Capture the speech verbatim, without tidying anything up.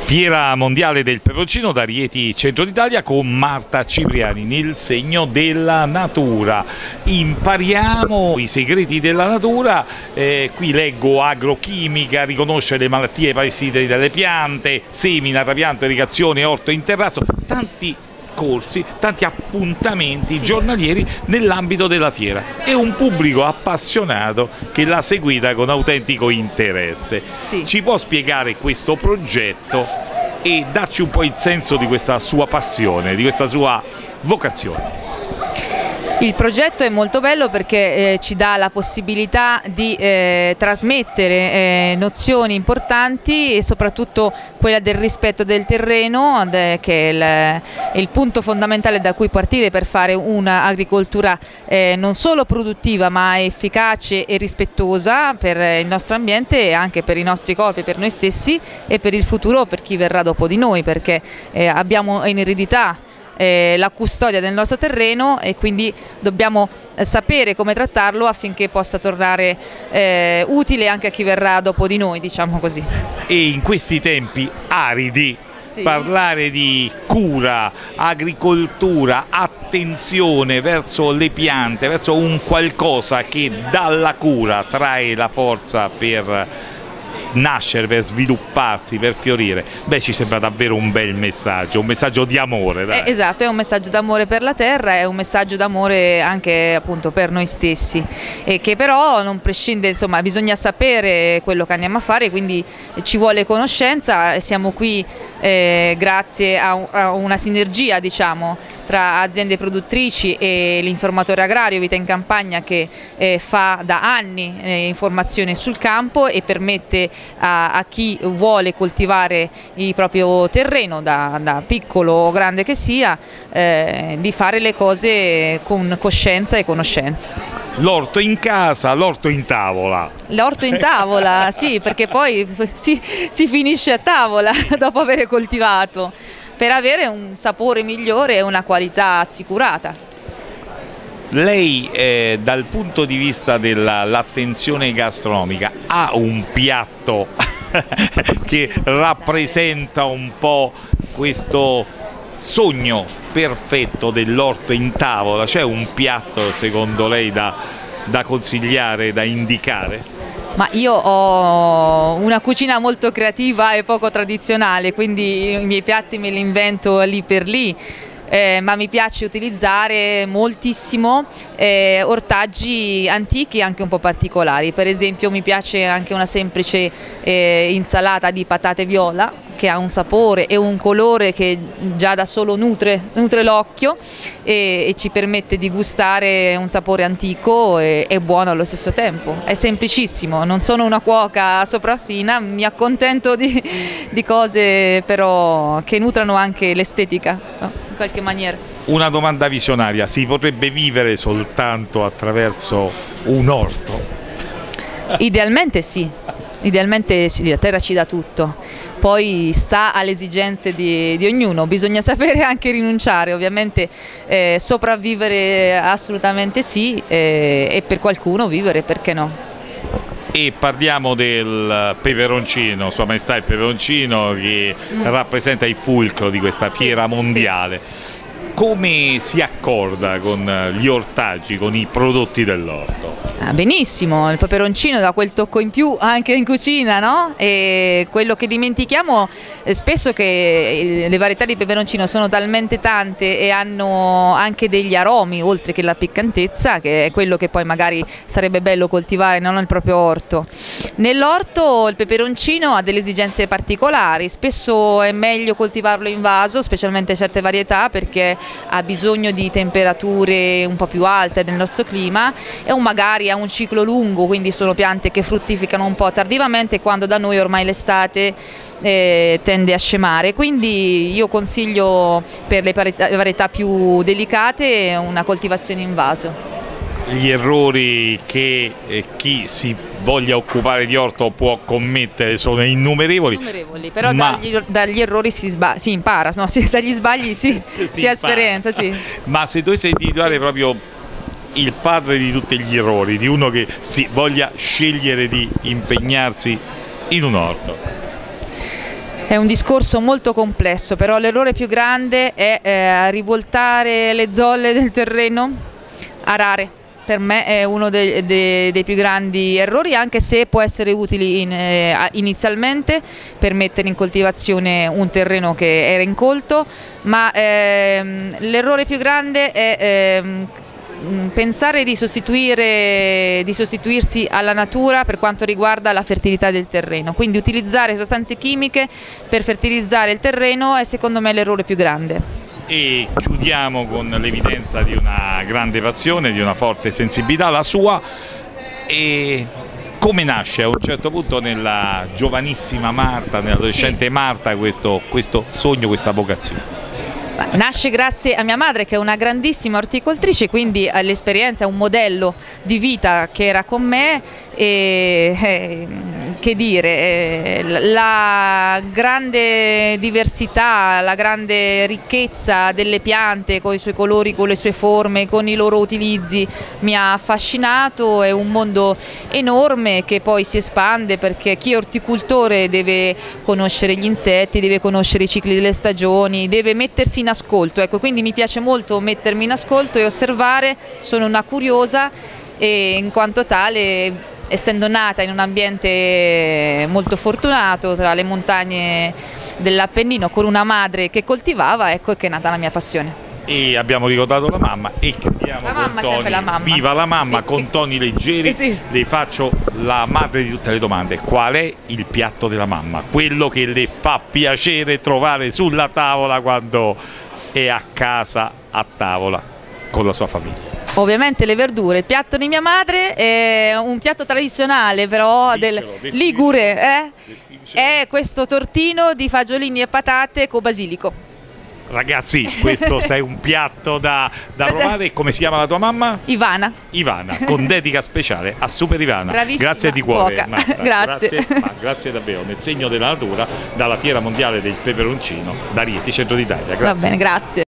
Fiera mondiale del peperoncino da Rieti, Centro d'Italia, con Marta Cipriani nel segno della natura. Impariamo i segreti della natura, eh, qui leggo agrochimica, riconoscere le malattie parassite delle piante, semina, trapianto, irrigazione, orto in terrazzo, tanti corsi, tanti appuntamenti sì. giornalieri nell'ambito della fiera e un pubblico appassionato che l'ha seguita con autentico interesse. Sì. Ci può spiegare questo progetto e darci un po' il senso di questa sua passione, di questa sua vocazione? Il progetto è molto bello perché eh, ci dà la possibilità di eh, trasmettere eh, nozioni importanti e soprattutto quella del rispetto del terreno, che è il, è il punto fondamentale da cui partire per fare un'agricoltura eh, non solo produttiva ma efficace e rispettosa per il nostro ambiente e anche per i nostri corpi, per noi stessi e per il futuro, per chi verrà dopo di noi, perché eh, abbiamo in eredità Eh, la custodia del nostro terreno e quindi dobbiamo eh, sapere come trattarlo affinché possa tornare eh, utile anche a chi verrà dopo di noi, diciamo così. E in questi tempi aridi sì. parlare di cura, agricoltura, attenzione verso le piante, verso un qualcosa che dalla cura trae la forza per nascere, per svilupparsi, per fiorire, beh, ci sembra davvero un bel messaggio, un messaggio di amore. Dai. Eh, esatto, è un messaggio d'amore per la terra, è un messaggio d'amore anche appunto per noi stessi e che però non prescinde, insomma, bisogna sapere quello che andiamo a fare, quindi ci vuole conoscenza. Siamo qui eh, grazie a, a una sinergia, diciamo, tra aziende produttrici e l'informatore agrario Vita in Campagna, che eh, fa da anni eh, informazione sul campo e permette a, a chi vuole coltivare il proprio terreno, da, da piccolo o grande che sia, eh, di fare le cose con coscienza e conoscenza. L'orto in casa, l'orto in tavola. L'orto in tavola, sì, perché poi si, si finisce a tavola dopo aver coltivato, per avere un sapore migliore e una qualità assicurata. Lei eh, dal punto di vista dell'attenzione gastronomica ha un piatto che rappresenta un po' questo sogno perfetto dell'orto in tavola? C'è un piatto secondo lei da, da consigliare, da indicare? Ma io ho una cucina molto creativa e poco tradizionale, quindi i miei piatti me li invento lì per lì. Eh, ma mi piace utilizzare moltissimo eh, ortaggi antichi e anche un po' particolari. Per esempio mi piace anche una semplice eh, insalata di patate viola, che ha un sapore e un colore che già da solo nutre, nutre l'occhio e, e ci permette di gustare un sapore antico e, e buono allo stesso tempo. È semplicissimo, non sono una cuoca sopraffina, mi accontento di, di cose però che nutrano anche l'estetica, no? In qualche maniera. Una domanda visionaria: si potrebbe vivere soltanto attraverso un orto? Idealmente sì, idealmente sì, la terra ci dà tutto, poi sta alle esigenze di, di ognuno, bisogna sapere anche rinunciare, ovviamente eh, sopravvivere assolutamente sì eh, e per qualcuno vivere, perché no? E parliamo del peperoncino, Sua Maestà il peperoncino, che mm. rappresenta il fulcro di questa fiera sì, mondiale. Sì. Come si accorda con gli ortaggi, con i prodotti dell'orto? Ah, benissimo, il peperoncino dà quel tocco in più anche in cucina, no? E quello che dimentichiamo eh, spesso che le varietà di peperoncino sono talmente tante e hanno anche degli aromi, oltre che la piccantezza, che è quello che poi magari sarebbe bello coltivare non nel proprio orto. Nell'orto il peperoncino ha delle esigenze particolari, spesso è meglio coltivarlo in vaso, specialmente certe varietà, perché ha bisogno di temperature un po' più alte nel nostro clima e un magari ha un ciclo lungo, quindi sono piante che fruttificano un po' tardivamente, quando da noi ormai l'estate eh, tende a scemare, quindi io consiglio per le varietà più delicate una coltivazione in vaso. Gli errori che eh, chi si voglia occupare di orto può commettere sono innumerevoli, innumerevoli però ma... dagli, dagli errori si, si impara, no? Si, dagli sbagli si, si, si ha esperienza, sì. Ma se dovesse individuare proprio il padre di tutti gli errori, di uno che si voglia scegliere di impegnarsi in un orto? È un discorso molto complesso, però l'errore più grande è eh, rivoltare le zolle del terreno, arare. Per me è uno dei, dei, dei più grandi errori, anche se può essere utile in, eh, inizialmente per mettere in coltivazione un terreno che era incolto, ma ehm, l'errore più grande è ehm, pensare di, sostituire, di sostituirsi alla natura per quanto riguarda la fertilità del terreno, quindi utilizzare sostanze chimiche per fertilizzare il terreno è secondo me l'errore più grande. E chiudiamo con l'evidenza di una grande passione, di una forte sensibilità, la sua. E come nasce a un certo punto nella giovanissima Marta, nell'adolescente sì. Marta, questo, questo sogno, questa vocazione? Nasce grazie a mia madre, che è una grandissima orticoltrice, quindi l'esperienza è un modello di vita che era con me e eh, che dire, eh, la grande diversità, la grande ricchezza delle piante con i suoi colori, con le sue forme, con i loro utilizzi mi ha affascinato. È un mondo enorme che poi si espande, perché chi è orticoltore deve conoscere gli insetti, deve conoscere i cicli delle stagioni, deve mettersi in ascolto, ecco, quindi mi piace molto mettermi in ascolto e osservare. Sono una curiosa e in quanto tale, essendo nata in un ambiente molto fortunato tra le montagne dell'Appennino con una madre che coltivava, ecco che è nata la mia passione. E abbiamo ricordato la mamma e chiudiamo la con mamma, toni, sempre la mamma. Viva la mamma, e con che... toni leggeri. Eh sì. Le faccio la madre di tutte le domande: qual è il piatto della mamma? Quello che le fa piacere trovare sulla tavola quando è a casa a tavola con la sua famiglia? Ovviamente le verdure. Il piatto di mia madre è un piatto tradizionale però del Ligure, eh? È questo tortino di fagiolini e patate con basilico. Ragazzi, questo è un piatto da, da provare. Come si chiama la tua mamma? Ivana. Ivana, con dedica speciale a Super Ivana. Bravissima. Grazie di cuore, Marta. Grazie. Grazie, ma grazie davvero, nel segno della natura, dalla Fiera Mondiale del Peperoncino da Rieti, Centro d'Italia. Grazie. Va bene, grazie.